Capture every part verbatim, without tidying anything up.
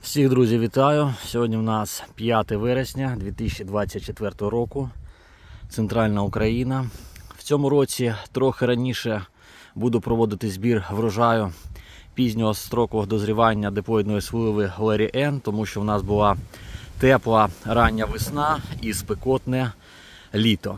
Всіх, друзі, вітаю! Сьогодні в нас п'яте вересня дві тисячі двадцять четвертого року, Центральна Україна. В цьому році трохи раніше буду проводити збір врожаю пізнього строкового дозрівання диплоїдної сливи Лері Н, тому що в нас була тепла рання весна і спекотне літо.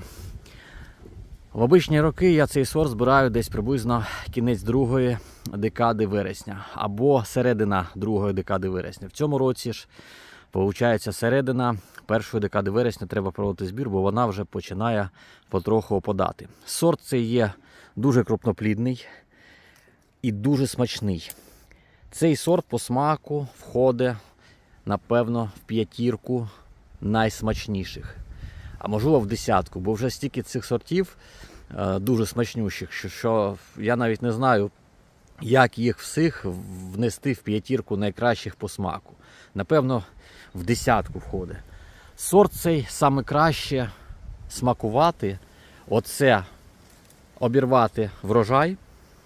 В обичні роки я цей сорт збираю десь приблизно кінець другої декади вересня або середина другої декади вересня. В цьому році ж, виходить, середина першої декади вересня треба проводити збір, бо вона вже починає потроху опадати. Сорт цей є дуже крупноплідний і дуже смачний. Цей сорт по смаку входить, напевно, в п'ятірку найсмачніших. А можливо в десятку, бо вже стільки цих сортів е, дуже смачнющих, що, що я навіть не знаю, як їх всіх внести в п'ятірку найкращих по смаку. Напевно, в десятку входить. Сорт цей саме краще смакувати, оце обірвати врожай,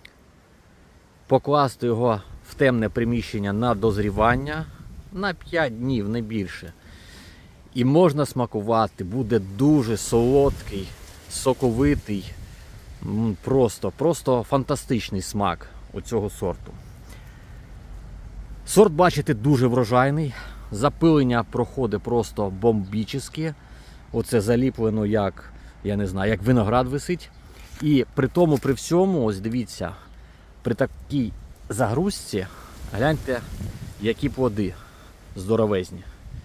покласти його в темне приміщення на дозрівання на п'ять днів, не більше. І можна смакувати, буде дуже солодкий, соковитий, просто, просто фантастичний смак у цього сорту. Сорт, бачите, дуже врожайний, запилення проходить просто бомбічне. Оце заліплено як, я не знаю, як виноград висить. І при тому, при всьому, ось дивіться, при такій загрузці, гляньте, які плоди здоровезні.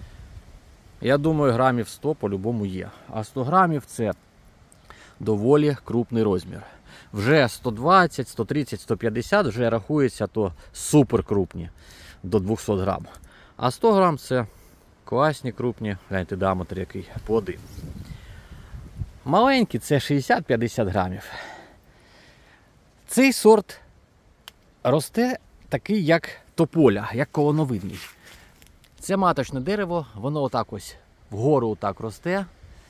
Я думаю, грамів сто по-любому є. А сто грамів це доволі крупний розмір. Вже сто двадцять, сто тридцять, сто п'ятдесят вже рахується то супер крупні, до двохсот грам. А сто грам це класні крупні, гляньте, діаметр який, плоди. Маленькі це шістдесят-п'ятдесят грамів. Цей сорт росте такий, як тополя, як колоновидний. Це маточне дерево, воно отак ось вгору отак росте.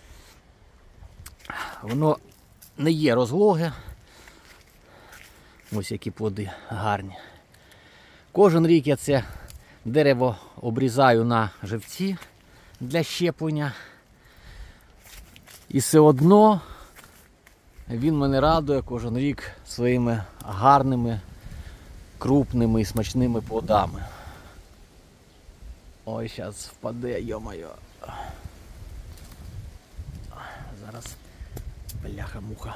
Воно не є розлоге. Ось які плоди гарні. Кожен рік я це дерево обрізаю на живці для щеплення. І все одно він мене радує кожен рік своїми гарними, крупними і смачними плодами. Ой, зараз впаде, йо-моє. Зараз бляха-муха.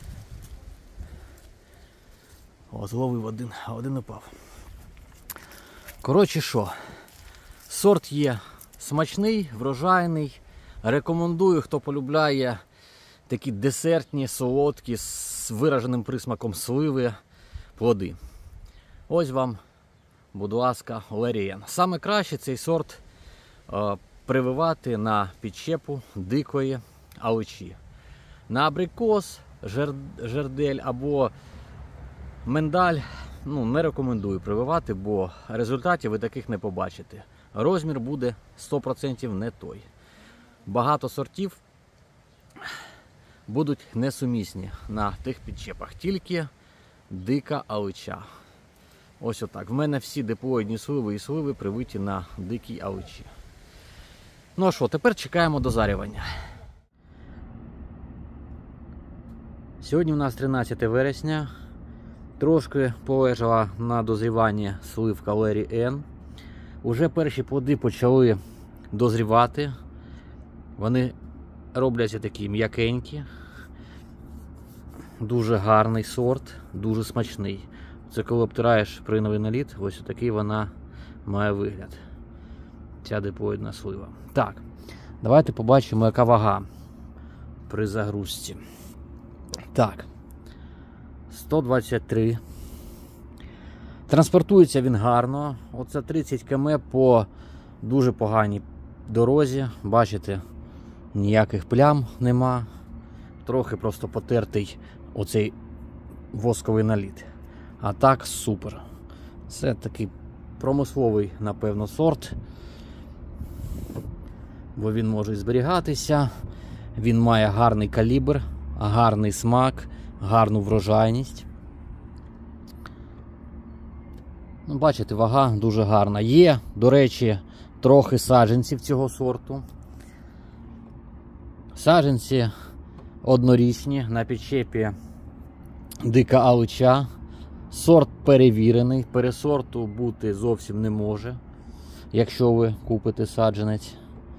О, зловив один, а один упав. Коротше що, сорт є смачний, врожайний. Рекомендую, хто полюбляє такі десертні, солодкі, з вираженим присмаком сливи плоди. Ось вам, будь ласка, Лері Н. Саме краще цей сорт е, прививати на підщепу дикої аличі. На абрикос, жер, жердель або миндаль ну, не рекомендую прививати, бо результатів ви таких не побачите. Розмір буде сто відсотків не той. Багато сортів будуть несумісні на тих підщепах, тільки дика алича. Ось отак. В мене всі диплоїдні сливи і сливи привиті на дикій аличі. Ну а що, тепер чекаємо дозарювання. Сьогодні у нас тринадцяте вересня. Трошки полежала на дозріванні сливка Лері Н. Уже перші плоди почали дозрівати. Вони робляться такі м'якенькі. Дуже гарний сорт, дуже смачний. Це коли обтираєш приновий наліт, ось такий вона має вигляд. Ця диплоїдна слива. Так, давайте побачимо, яка вага при загрузці. Так, сто двадцять три. Транспортується він гарно. Оце тридцять кілометрів по дуже поганій дорозі. Бачите, ніяких плям нема. Трохи просто потертий оцей восковий наліт. А так супер. Це такий промисловий, напевно, сорт. Бо він може зберігатися. Він має гарний калібр, гарний смак, гарну врожайність. Ну, бачите, вага дуже гарна. Є, до речі, трохи саджанців цього сорту. Саджанці однорічні, на підчепі дика алича. Сорт перевірений, пересорту бути зовсім не може, якщо ви купите саджанець.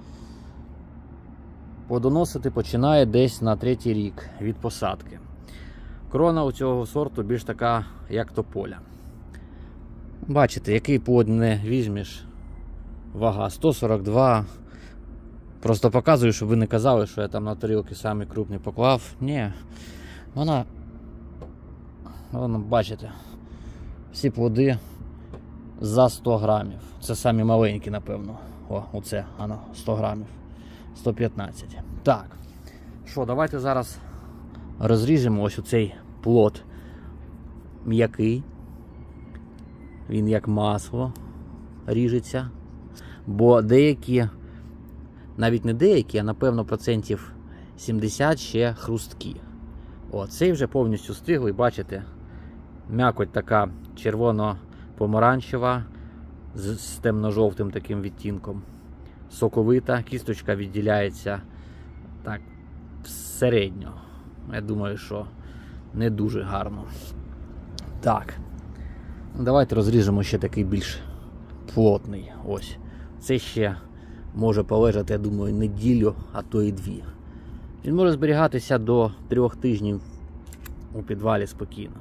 Плодоносити починає десь на третій рік від посадки. Крона у цього сорту більш така, як тополя. Бачите, який плод не візьмеш, вага сто сорок два. Просто показую, щоб ви не казали, що я там на тарілки самі крупні поклав. Ні, вона, вона, бачите, всі плоди за сто грамів. Це самі маленькі, напевно. О, оце, ано, сто грамів. сто п'ятнадцять. Так, що, давайте зараз розріжемо ось оцей плод м'який. Він як масло ріжеться. Бо деякі, навіть не деякі, а напевно процентів сімдесят ще хрусткі. О, цей вже повністю стиглий, бачите? М'якоть така червоно-помаранчева з, з темно-жовтим таким відтінком. Соковита, кісточка відділяється так середньо. Я думаю, що не дуже гарно. Так, давайте розріжемо ще такий більш плотний. Ось. Це ще може полежати, я думаю, неділю, а то і дві. Він може зберігатися до трьох тижнів у підвалі спокійно.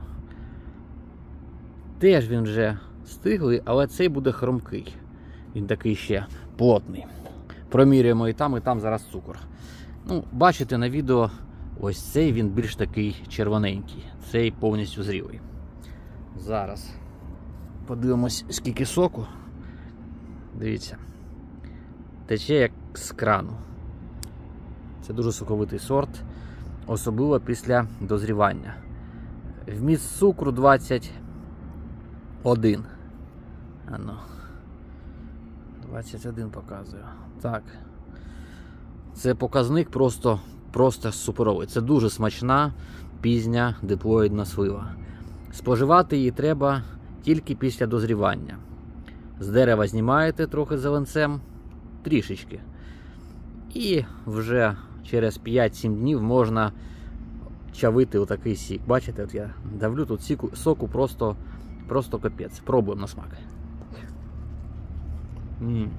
Теж він вже стиглий, але цей буде хрумкий. Він такий ще плотний. Промірюємо і там, і там зараз цукор. Ну, бачите на відео, ось цей він більш такий червоненький. Цей повністю зрілий. Зараз подивимось, скільки соку. Дивіться. Тече як з крану. Це дуже соковитий сорт, особливо після дозрівання. Вміст цукру двадцять один. Ано. двадцять один показую. Так. Це показник просто, просто суперовий. Це дуже смачна пізня диплоїдна слива. Споживати її треба тільки після дозрівання. З дерева знімаєте трохи зеленцем, трішечки. І вже через п'ять-сім днів можна чавити отакий сік. Бачите, от я давлю тут сіку, соку просто, просто капець. Пробуємо на смак. М-м.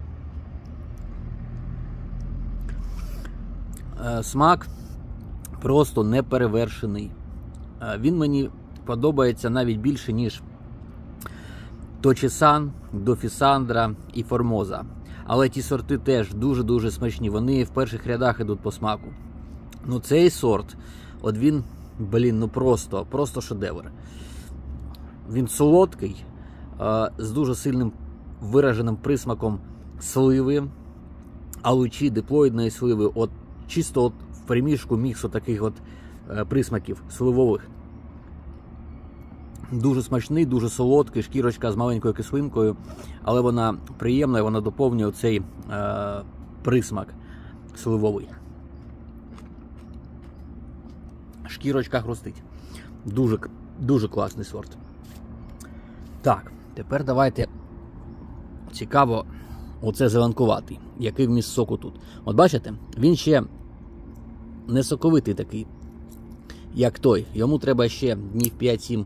Е, смак просто неперевершений. Е, він мені подобається навіть більше, ніж Точісан, Дофісандра і Формоза. Але ті сорти теж дуже-дуже смачні. Вони в перших рядах йдуть по смаку. Ну цей сорт, от він, блін, ну просто, просто шедевр. Він солодкий, е, з дуже сильним вираженим присмаком сливи, аличі, диплоїдної сливи. От чисто от в примішку міксу таких от е, присмаків сливових. Дуже смачний, дуже солодкий, шкірочка з маленькою кислинкою, але вона приємна і вона доповнює цей е, присмак сливовий. Шкірочка хрустить. Дуже, дуже класний сорт. Так, тепер давайте, цікаво, оце зеленкуватий, який вміст соку тут. От бачите, він ще не соковитий такий, як той. Йому треба ще днів п'ять-сім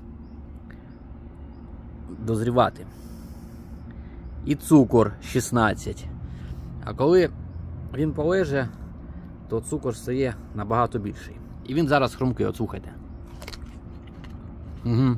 дозрівати. І цукор шістнадцять. А коли він полеже, то цукор стає набагато більший. І він зараз хрумкий, от слухайте. Угу.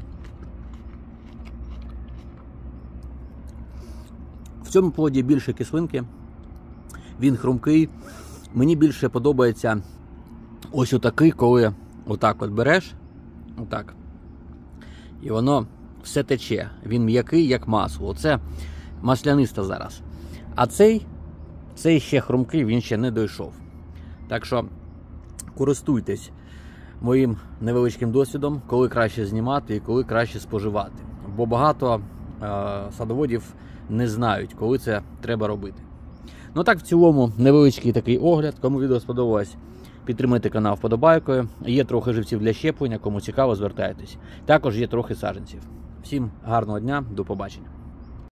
В цьому плоді більше кислинки. Він хрумкий. Мені більше подобається ось отакий, коли отак от береш, отак, і воно все тече. Він м'який, як масло. Оце масляниста зараз. А цей, цей ще хрумкий, він ще не дійшов. Так що користуйтесь моїм невеличким досвідом, коли краще знімати і коли краще споживати. Бо багато е, садоводів не знають, коли це треба робити. Ну так, в цілому, невеличкий такий огляд. Кому відео сподобалось, підтримайте канал вподобайкою. Є трохи живців для щеплення, кому цікаво, звертайтесь. Також є трохи саджанців. Всім гарного дня, до побачення.